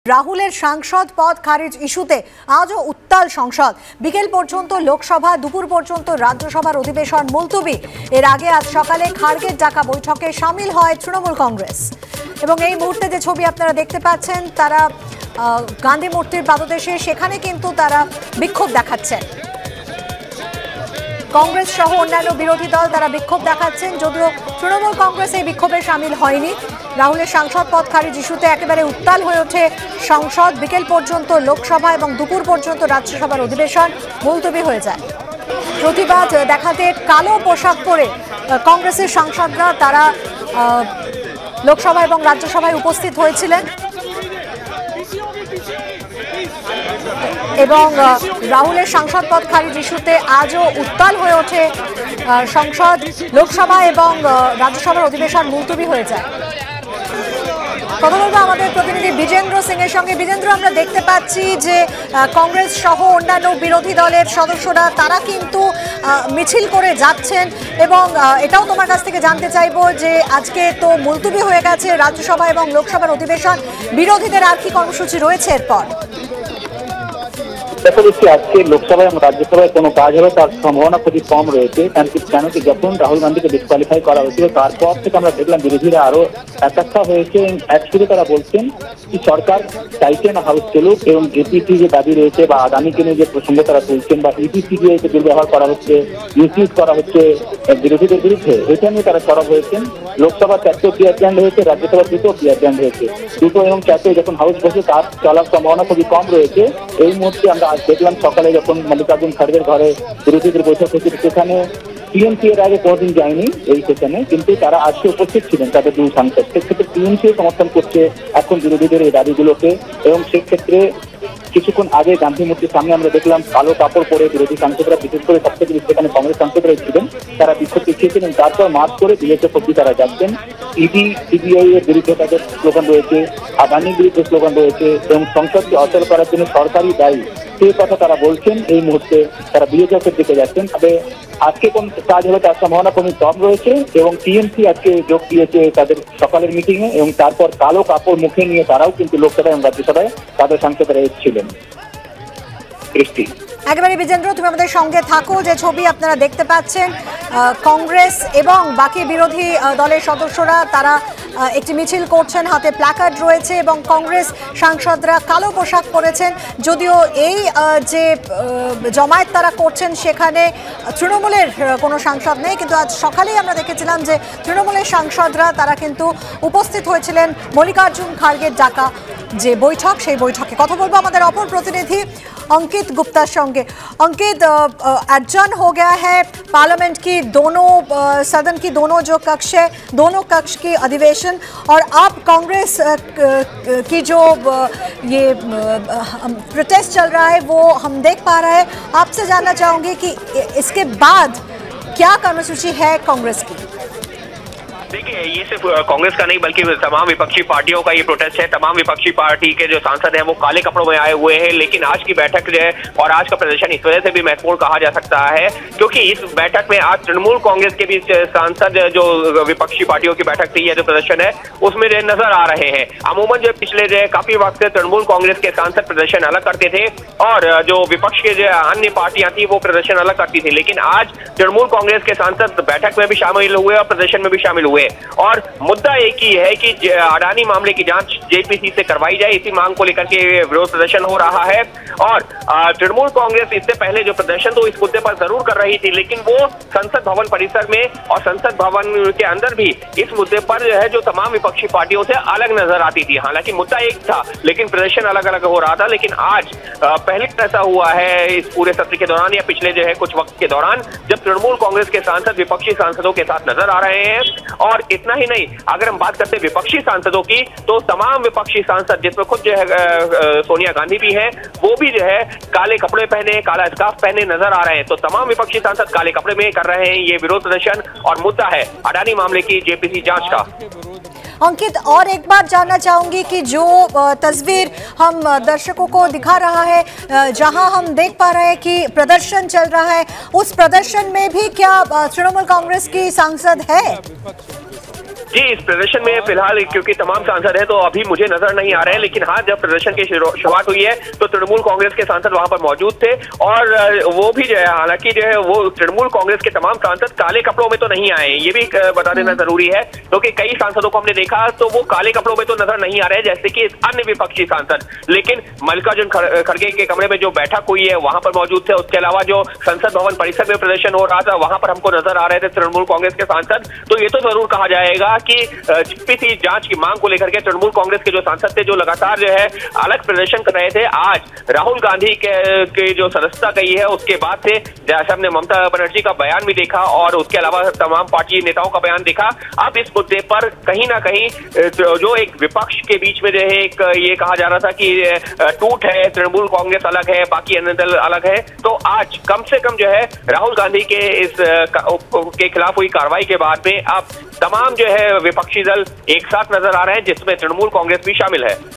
রাহুলের সাংসদ পদ খারিজ ইস্যুতে আজও উত্তাল সংসদ। বিকেল পর্যন্ত লোকসভা, দুপুর পর্যন্ত রাজ্যসভার অধিবেশন মুলতবি। এর আগে আজ সকালে খার্গের ডাকা বৈঠকে সামিল হয় তৃণমূল কংগ্রেস। এবং এই মুহূর্তে যে ছবি আপনারা দেখতে পাচ্ছেন, তারা গান্ধী মূর্তির পাদদেশে, সেখানে কিন্তু তারা বিক্ষোভ দেখাচ্ছে। কংগ্রেস সহ অন্যান্য বিরোধী দল তারা বিক্ষোভ দেখাচ্ছেন, যদিও তৃণমূল কংগ্রেস এই বিক্ষোভে সামিল হয়নি। রাহুলের সাংসদ পদ খারিজ ইস্যুতে একেবারে উত্তাল হয়ে ওঠে সংসদ। বিকেল পর্যন্ত লোকসভা এবং দুপুর পর্যন্ত রাজ্যসভার অধিবেশন মুলতবি হয়ে যায়। প্রতিবাদ দেখাতে কালো পোশাক পরে কংগ্রেসের সাংসদরা তারা লোকসভা এবং রাজ্যসভায় উপস্থিত হয়েছিলেন এবং রাহুলের সাংসদ পদ খারিজ ইস্যুতে আজও উত্তাল হয়ে ওঠে সংসদ। লোকসভা এবং রাজ্যসভার অধিবেশন মুলতবি হয়ে যায়। কথা বলবো আমাদের প্রতিনিধি বিজেন্দ্র সিং এর সঙ্গে। বিজেন্দ্র, আমরা দেখতে পাচ্ছি যে কংগ্রেস সহ অন্যান্য বিরোধী দলের সদস্যরা তারা কিন্তু মিছিল করে যাচ্ছেন এবং এটাও তোমার কাছ থেকে জানতে চাইবো যে আজকে তো মুলতবি হয়ে গেছে রাজ্যসভা এবং লোকসভার অধিবেশন, বিরোধীদের আর কি কর্মসূচি রয়েছে এরপর? দেখা যাচ্ছে আজকে লোকসভায় এবং রাজ্যসভায় কোনো কাজ হবে তার সম্ভাবনা খুবই কম রয়েছে। কেন কি যখন রাহুল গান্ধীকে ডিসকোয়ালিফাই করা হয়েছিল তারপর থেকে আমরা দেখলাম বিরোধীরা আরো একাত্তা হয়েছে এবং একসাথে তারা বলছেন কি সরকার চাইছেন হাউস চলুক এবং জেপিসি যে দাবি রয়েছে বা আদানিকে নিয়ে যে প্রসঙ্গ তারা তুলছেন বা ইপিসি দিয়ে যে দুর্ব্যবহার করা হচ্ছে, মিসইউজ করা হচ্ছে বিরোধীদের বিরুদ্ধে, এটা নিয়ে তারা সরব হয়েছেন। লোকসভা 4টি পিয়ার ব্যান্ড হয়েছে, রাজ্যসভা 2টো পিয়ার ব্যান্ড হয়েছে। 2টো এবং 4টে যখন হাউস বসে তার চলার সম্ভাবনা খুবই কম রয়েছে। এই মুহূর্তে আমরা আজ দেখলাম সকালে যখন মল্লিকার্জুন খাড়গের ঘরে বিরোধীদের বৈঠক হয়েছিল, সেখানে টিএমসি এর আগে কোনোদিন যায়নি এই সেশনে, কিন্তু তারা আজকে উপস্থিত ছিলেন তাদের দুই সাংসদ। সেক্ষেত্রে টিএমসিও সমর্থন করছে এখন বিরোধীদের এই দাবিগুলোকে এবং সেক্ষেত্রে কিছুক্ষণ আগে গান্ধী মূর্তির সামনে আমরা দেখলাম কালো কাপড় পরে বিরোধী সাংসদরা, বিশেষ করে সবথেকে সেখানে কংগ্রেস সাংসদরা ছিলেন, তারা বিক্ষোভ দেখিয়েছিলেন। তারপর মার্চ করে বিএসএফ অব্দি তারা যাচ্ছেন। ইডি সিবিআই এর বিরুদ্ধে তাদের স্লোগান রয়েছে, আদানির বিরুদ্ধে স্লোগান রয়েছে এবং সংসদকে অচল করার জন্য সরকারই দায়ী, সেই কথা তারা বলছেন। এই মুহূর্তে তারা বিএসএফ এর দিকে যাচ্ছেন। তবে আজকে কোন কাজ হবে তার সম্ভাবনা খুবই কম রয়েছে এবং টিএমসি আজকে যোগ দিয়েছে তাদের সকালের মিটিং এ এবং তারপর কালো কাপড় মুখে নিয়ে তারাও কিন্তু লোকসভা এবং রাজ্যসভায় তাদের সাংসদরা এসেছিলেন। একেবারে বিজেন্দ্র, তুমি আমাদের সঙ্গে থাকো। যে ছবি আপনারা দেখতে পাচ্ছেন, কংগ্রেস এবং বাকি বিরোধী দলের সদস্যরা তারা একটি মিছিল করছেন, হাতে প্ল্যাকার্ড রয়েছে এবং কংগ্রেস সাংসদরা কালো পোশাক পরেছেন। যদিও এই যে জমায়েত তারা করছেন সেখানে তৃণমূলের কোনো সাংসদ নেই, কিন্তু আজ সকালেই আমরা দেখেছিলাম যে তৃণমূলের সাংসদরা তারা কিন্তু উপস্থিত হয়েছিলেন মল্লিকার্জুন খাড়গের ডাকা যে বৈঠক, সেই বৈঠকে। কথা বলবো আমাদের অপর প্রতিনিধি अंकित गुप्ता संगे। अंकित, एडजर्न हो गया है पार्लियामेंट की दोनों सदन की दोनों जो कक्ष है, दोनों कक्ष की अधिवेशन, और अब कांग्रेस की जो ये प्रोटेस्ट चल रहा है वो हम देख पा रहे हैं। आपसे जानना चाहूँगी कि इसके बाद क्या कर्मसूची है कांग्रेस की? देखिए, ये सिर्फ कांग्रेस का नहीं बल्कि तमाम विपक्षी पार्टियों का ये प्रोटेस्ट है। तमाम विपक्षी पार्टी के जो सांसद हैं वो काले कपड़ों में आए हुए हैं, लेकिन आज की बैठक जो है और आज का प्रदर्शन इस वजह से भी महत्वपूर्ण कहा जा सकता है क्योंकि इस बैठक में आज तृणमूल कांग्रेस के भी सांसद जो विपक्षी पार्टियों की बैठक थी, यह जो प्रदर्शन है उसमें जो नजर आ रहे हैं। अमूमन जो पिछले जो काफी वक्त से तृणमूल कांग्रेस के सांसद प्रदर्शन अलग करते थे और जो विपक्ष के जो अन्य पार्टियां थी वो प्रदर्शन अलग करती थी, लेकिन आज तृणमूल कांग्रेस के सांसद बैठक में भी शामिल हुए और प्रदर्शन में भी शामिल हुए। और मुद्दा एक ही है कि अडानी मामले की जांच जेपीसी से करवाई जाए, इसी मांग को लेकर के विरोध प्रदर्शन हो रहा है। और तृणमूल कांग्रेस इससे पहले जो प्रदर्शन तो इस मुद्दे पर जरूर कर रही थी, लेकिन वो संसद भवन परिसर में और संसद भवन के अंदर भी इस मुद्दे पर जो है जो तमाम विपक्षी पार्टियों से अलग नजर आती थी। हालांकि मुद्दा एक था लेकिन प्रदर्शन अलग अलग हो रहा था। लेकिन आज पहले ऐसा हुआ है इस पूरे सत्र के दौरान या पिछले जो है कुछ वक्त के दौरान जब तृणमूल कांग्रेस के सांसद विपक्षी सांसदों के साथ नजर आ रहे हैं। और इतना ही नहीं, अगर हम बात करते हैं विपक्षी सांसदों की, तो तमाम विपक्षी सांसद जिसमें खुद जो है सोनिया गांधी भी है, वो भी जो है काले कपड़े पहने, काला स्कार्फ पहने नजर आ रहे हैं। तो तमाम विपक्षी सांसद काले कपड़े में कर रहे हैं ये विरोध प्रदर्शन और मुद्दा है अडानी मामले की जेपीसी जांच का। अंकित, और एक बात जानना चाहूंगी कि जो तस्वीर हम दर्शकों को दिखा रहा है, जहां हम देख पा रहे हैं कि प्रदर्शन चल रहा है, उस प्रदर्शन में भी क्या तृणमूल कांग्रेस की सांसद है? जी, इस प्रदर्शन में फिलहाल क्योंकि तमाम सांसद हैं तो अभी मुझे नजर नहीं आ रहे हैं, लेकिन हाँ, जब प्रदर्शन की शुरुआत हुई है तो तृणमूल कांग्रेस के सांसद वहां पर मौजूद थे और वो भी जो है, हालांकि जो है वो तृणमूल कांग्रेस के तमाम सांसद काले कपड़ों में तो नहीं आए, ये भी बता देना जरूरी है, क्योंकि कई सांसदों को हमने देखा तो वो काले कपड़ों में तो नजर नहीं आ रहे जैसे कि अन्य विपक्षी सांसद, लेकिन मल्लिकार्जुन खड़गे के कमरे में जो बैठक हुई है वहां पर मौजूद थे। उसके अलावा जो संसद भवन परिसर में प्रदर्शन हो रहा था वहां पर हमको नजर आ रहे थे तृणमूल कांग्रेस के सांसद। तो ये तो जरूर कहा जाएगा कि जीपीसी जांच की मांग को लेकर के तृणमूल कांग्रेस के जो सांसद थे, जो लगातार जो है अलग प्रदर्शन कर रहे थे, आज राहुल गांधी के जो सदस्यता गई है उसके बाद से जैसे हमने ममता बनर्जी का बयान भी देखा और उसके अलावा तमाम पार्टी नेताओं का बयान देखा, अब इस मुद्दे पर कहीं ना कहीं जो एक विपक्ष के बीच में जो है एक ये कहा जा रहा था कि टूट है, तृणमूल कांग्रेस अलग है, बाकी अन्य दल अलग है, तो आज कम से कम जो है राहुल गांधी के इस के खिलाफ हुई कार्रवाई के बाद में अब तमाम जो है विपक्षी दल एक साथ नजर आ रहे हैं, जिसमें तृणमूल कांग्रेस भी शामिल है।